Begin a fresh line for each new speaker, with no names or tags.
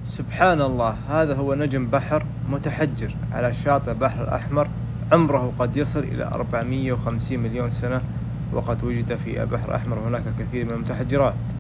سبحان الله، هذا هو نجم بحر متحجر على شاطئ البحر الأحمر، عمره قد يصل إلى 450 مليون سنة، وقد وجد في البحر الأحمر هناك الكثير من المتحجرات.